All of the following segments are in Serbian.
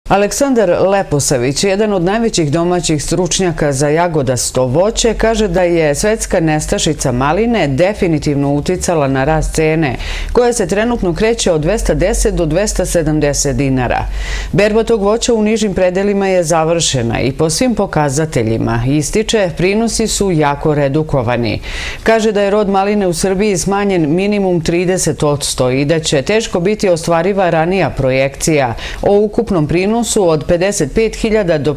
Aleksandar Leposavić, jedan od najvećih domaćih stručnjaka za jagodasto voće, kaže da je svetska nestašica maline definitivno uticala na rast cene, koja se trenutno kreće od 210 do 270 dinara. Berba tog voća u nižim predelima je završena i po svim pokazateljima, ističe, prinosi su jako redukovani. Kaže da je rod maline u Srbiji smanjen minimum 30% i da će teško biti ostvariva ranija projekcija o ukupnom prinosu od 55.000 do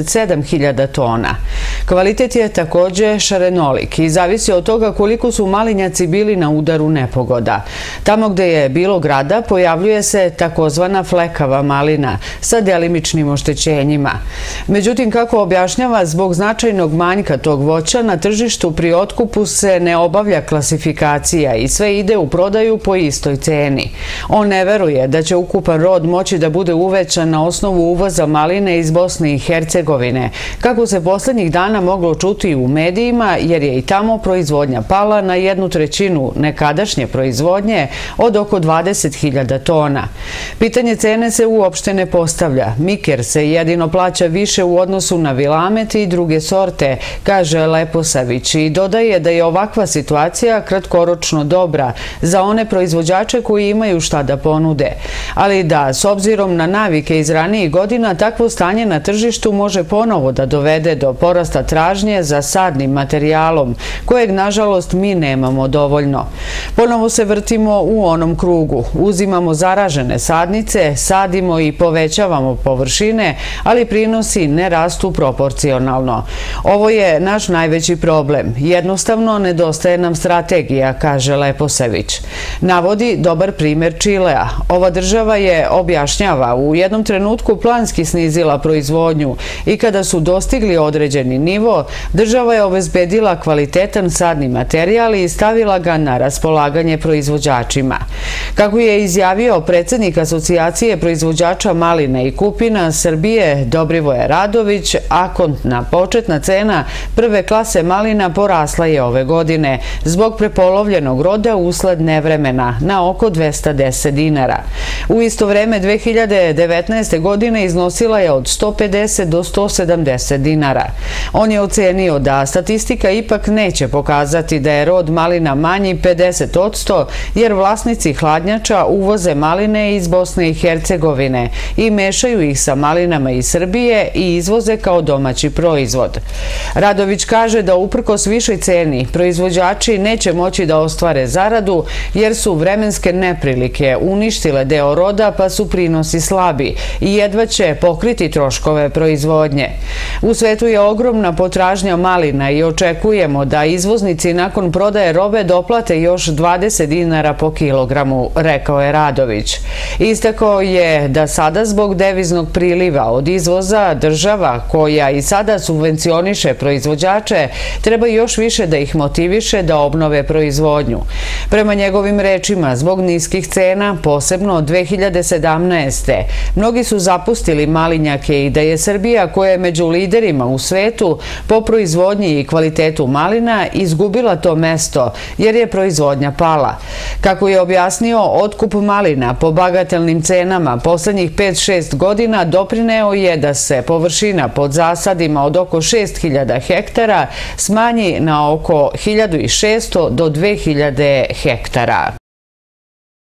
57.000 tona. Kvalitet je također šarenolik i zavisi od toga koliko su malinjaci bili na udaru nepogoda. Tamo gde je bilo grada pojavljuje se takozvana flekava malina sa delimičnim oštećenjima. Međutim, kako objašnjava, zbog značajnog manjka tog voća na tržištu pri otkupu se ne obavlja klasifikacija i sve ide u prodaju po istoj ceni. On ne veruje da će ukupan rod moći da bude uvećan na osnovu uvoza maline iz Bosne i Hercegovine, kako se poslednjih dana moglo čuti u medijima, jer je i tamo proizvodnja pala na 1/3 nekadašnje proizvodnje od oko 20.000 tona. Pitanje cene se uopšte ne postavlja. Miker se jedino plaća više u odnosu na Vilamet i druge sorte, kaže Leposavić, i dodaje da je ovakva situacija kratkoročno dobra za one proizvođače koji imaju šta da ponude, ali da, s obzirom na navike iz ranijih godina, takvo stanje na tržištu može ponovo da dovede do porasta tražnje za sadnim materijalom, kojeg, nažalost, mi nemamo dovoljno. Ponovo se vrtimo u onom krugu. Uzimamo zaražene sadnice, sadimo i povećavamo površine, ali prinosi ne rastu proporcionalno. Ovo je naš najveći problem. Jednostavno, nedostaje nam strategija, kaže Leposavić. Navodi dobar primer Čilea. Ova država je, objašnjava, u jednom trenutku planski snizila proizvodnju i kada su dostigli određeni nivo, država je obezbedila kvalitetan sadni materijal i stavila ga na raspolaganje proizvođačima. Kako je izjavio predsednik Asocijacije proizvođača maline i kupina Srbije Dobrivoje Radović, akontna početna cena prve klase malina porasla je ove godine zbog prepolovljenog roda usled nevremena na oko 210 dinara. U isto vreme 2019. godine iznosila je od 150 do 170 dinara. On je ocenio da statistika ipak neće pokazati da je rod malina manji 50%, jer vlasnici hladnjača uvoze maline iz Bosne i Hercegovine i mešaju ih sa malinama iz Srbije i izvoze kao domaći proizvod. Radović kaže da uprkos višoj ceni proizvođači neće moći da ostvare zaradu, jer su vremenske neprilike uništile deo roda, pa su prinosi slabi i jedva će pokriti troškove proizvodnje. U svetu je ogromna potražnja malina i očekujemo da izvoznici nakon prodaje robe doplate još 20 dinara po kilogramu, rekao je Radović. Istakao je da sada zbog deviznog priliva od izvoza država, koja i sada subvencioniše proizvođače, treba još više da ih motiviše da obnove proizvodnju. Prema njegovim rečima, zbog niskih cena, posebno od 2017. mnogi su zapustili malinjake i da je Srbija, koja je među liderima u svetu po proizvodnji i kvalitetu malina, izgubila to mesto jer je proizvodnja pala. Kako je objasnio, otkup malina po bagatelnim cenama poslednjih 5-6 godina doprineo je da se površina pod zasadima od oko 6.000 hektara smanji na oko 1.600 do 2.000 hektara.